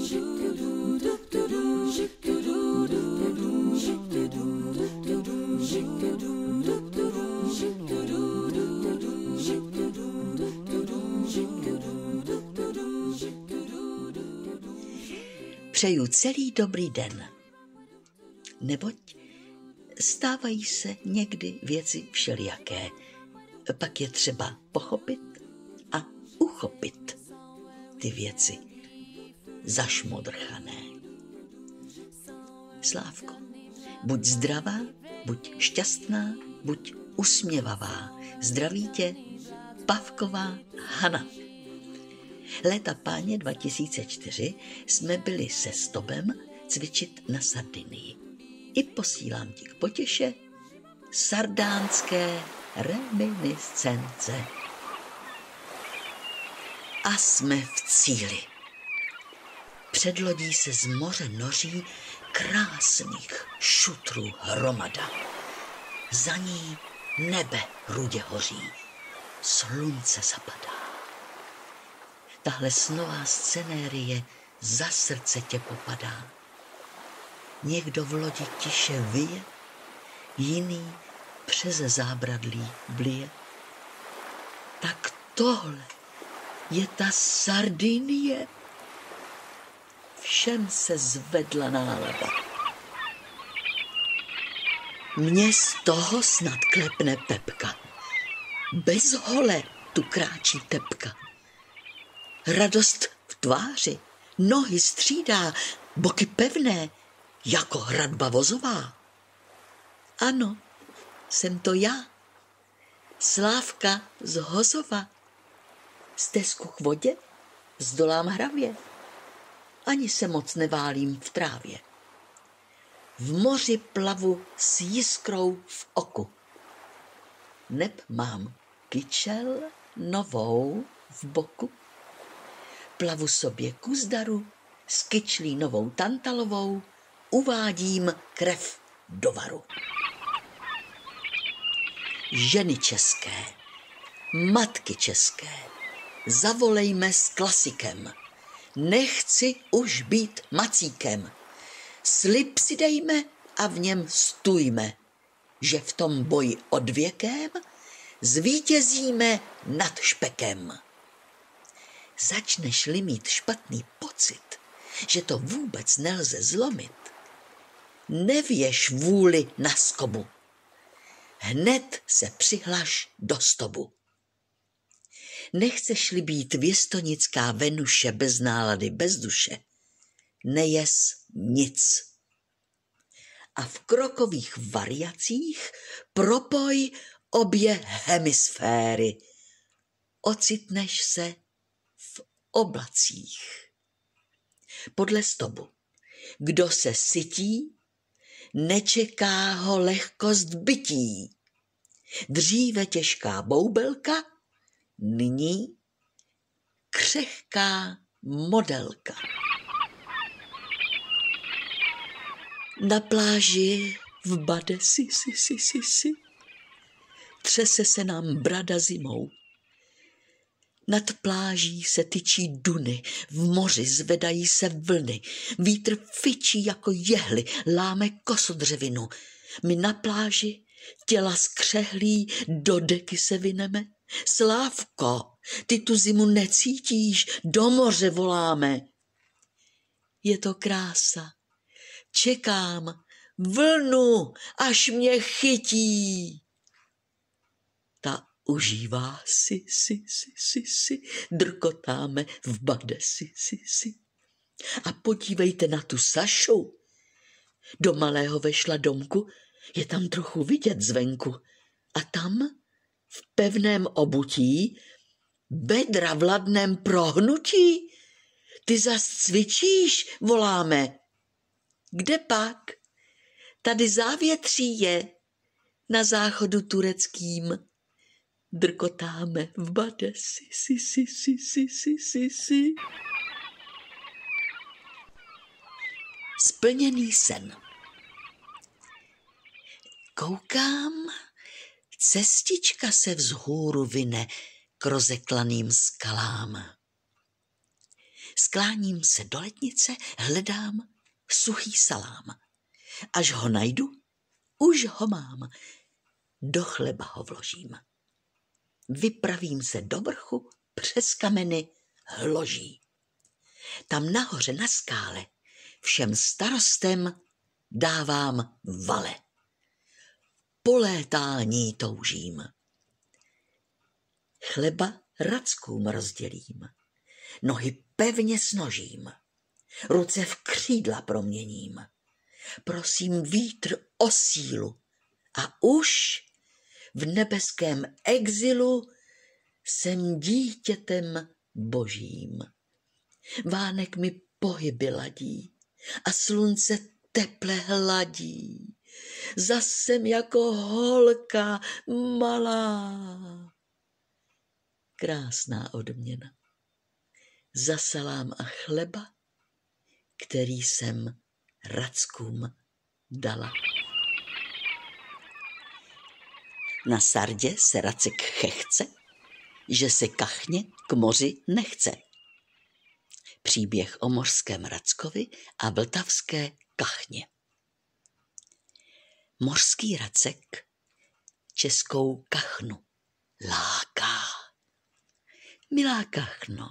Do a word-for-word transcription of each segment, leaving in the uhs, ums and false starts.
Přeju celý dobrý den, neboť stávají se někdy věci všelijaké, pak je třeba pochopit a uchopit ty věci zašmodrchané. Slávko, buď zdravá, buď šťastná, buď usměvavá. Zdraví tě Pavková Hana. Léta páně dva tisíce čtyři jsme byli se Stobem cvičit na Sardinii. I posílám ti k potěše sardánské reminiscence. A jsme v cíli. Před lodí se z moře noří krásných šutrů hromada. Za ní nebe rudě hoří, slunce zapadá. Tahle snová scenérie za srdce tě popadá. Někdo v lodi tiše vyje, jiný přes zábradlí blije. Tak tohle je ta Sardinie. Všem se zvedla nálada. Mně z toho snad klepne Pepka. Bez hole tu kráčí tepka. Radost v tváři, nohy střídá, boky pevné, jako hradba vozová. Ano, jsem to já, Slávka z Hozova. Stezku k vodě zdolám hravě, ani se moc neválím v trávě. V moři plavu s jiskrou v oku. Neb mám kyčel novou v boku. Plavu sobě ku zdaru, s kyčlí novou tantalovou, uvádím krev do varu. Ženy české, matky české, zavolejme s klasikem. Nechci už být macíkem. Slib si dejme a v něm stůjme, že v tom boji odvěkém zvítězíme nad špekem. Začneš-li mít špatný pocit, že to vůbec nelze zlomit, nevěš vůli na skobu. Hned se přihlaš do Stobu. Nechceš-li být věstonická Venuše bez nálady, bez duše, nejes nic. A v krokových variacích propoj obě hemisféry. Ocitneš se v oblacích. Podle Stobu, kdo se sytí, nečeká ho lehkost bytí. Dříve těžká boubelka, nyní křehká modelka. Na pláži v bade si, si, si, si, si. Třese se nám brada zimou. Nad pláží se tyčí duny, v moři zvedají se vlny, vítr fičí jako jehly, láme kosodřevinu. My na pláži těla skřehlí, do deky se vineme. Slávko, ty tu zimu necítíš, do moře voláme. Je to krása, čekám vlnu, až mě chytí. Ta užívá si, si, si, si, si, drkotáme v bade si, si, si. A podívejte na tu Sašu. Do malého vešla domku, je tam trochu vidět zvenku. A tam v pevném obutí, bedra v ladném prohnutí, ty zas cvičíš, voláme. Kde pak? Tady závětří je, na záchodu tureckým. Drkotáme v bade si, si, si, si, si, si, si, si. Splněný sen. Koukám, cestička se vzhůru vine k rozeklaným skalám. Skláním se do letnice, hledám suchý salám. Až ho najdu, už ho mám. Do chleba ho vložím. Vypravím se do vrchu, přes kameny hloží. Tam nahoře na skále všem starostem dávám vale. Po létání toužím. Chleba rackům rozdělím, nohy pevně snožím, ruce v křídla proměním. Prosím vítr o sílu a už v nebeském exilu jsem dítětem božím. Vánek mi pohyby ladí a slunce teple hladí. Zas jsem jako holka malá. Krásná odměna za salám a chleba, který jsem rackům dala. Na sardě se Racek chechce, že se kachně k moři nechce. Příběh o mořském Rackovi a vltavské kachně. Mořský Racek českou kachnu láká. Milá kachno,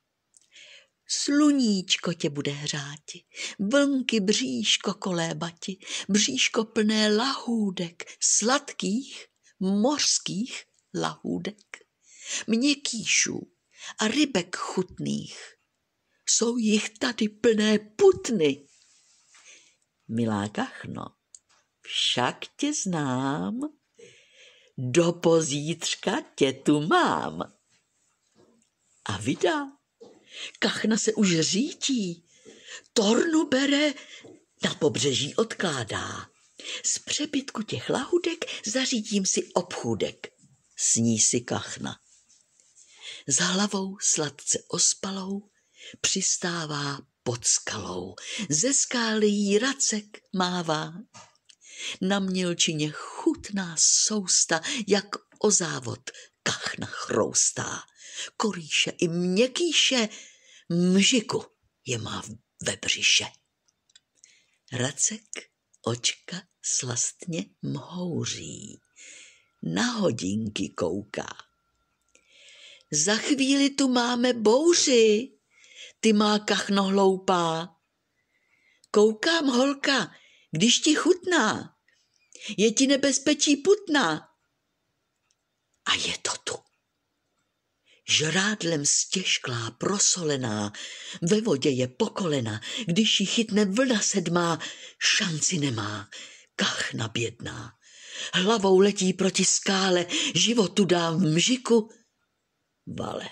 sluníčko tě bude hřáti, vlnky bříško kolébati, bříško plné lahůdek, sladkých mořských lahůdek, měkkýšů a rybek chutných. Jsou jich tady plné putny. Milá kachno, však tě znám, do pozítřka tě tu mám. A vydá, kachna se už řítí, tornu bere, na pobřeží odkládá. Z přebytku těch lahůdek zařídím si obchůdek, sní si kachna. S hlavou sladce ospalou přistává pod skalou, ze skály jí Racek mává. Na mělčině chutná sousta, jak o závod kachna chroustá. Korýše i měkkýše, mžiku je má ve břiše. Racek očka slastně mhouří, na hodinky kouká. Za chvíli tu máme bouři, ty má kachno hloupá. Koukám, holka, když ti chutná, je ti nebezpečí putná. A je to tu. Žrádlem stěžklá, prosolená, ve vodě je po kolena, když ji chytne vlna sedmá, šanci nemá, kachna bědná. Hlavou letí proti skále, životu dá v mžiku vale.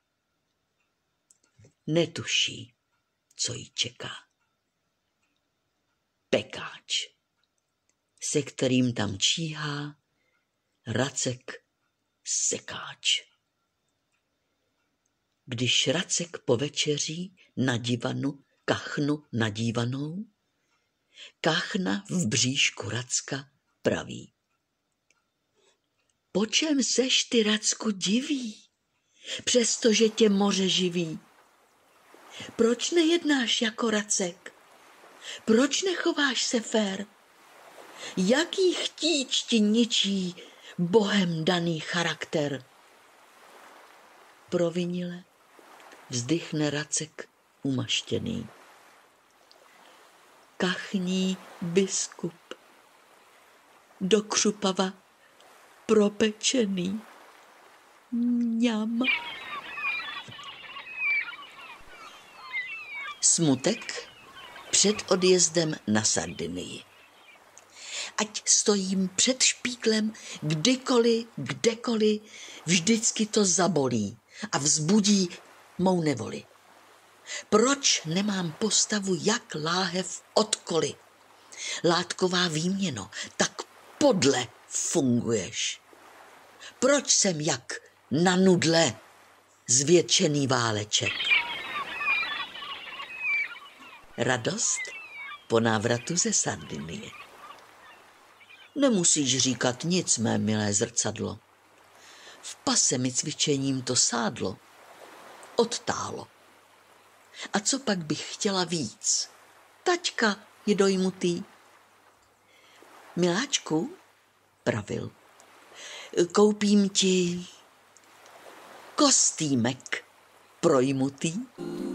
Netuší, co jí čeká. Pekáč, se kterým tam číhá Racek sekáč. Když Racek povečeří na divanu kachnu nadívanou, kachna v bříšku Racka praví. Po čem seš ty, Racku, diví, přestože tě moře živí? Proč nejednáš jako Racek? Proč nechováš se fér? Jaký chtíč ti ničí bohem daný charakter? Provinile vzdychne Racek umaštěný. Kachní biskup, do křupava propečený. Mňam. Smutek před odjezdem na Sardinii. Ať stojím před špíklem kdykoliv, kdekoliv, vždycky to zabolí a vzbudí mou nevoli. Proč nemám postavu jak láhev odkoli? Látková výměno, tak podle funguješ. Proč jsem jak na nudle zvětšený váleček? Radost po návratu ze Sardinie. Nemusíš říkat nic, mé milé zrcadlo. V pase mi cvičením to sádlo odtálo. A co pak bych chtěla víc? Taťka je dojmutý. Miláčku, pravil, koupím ti kostýmek projmutý.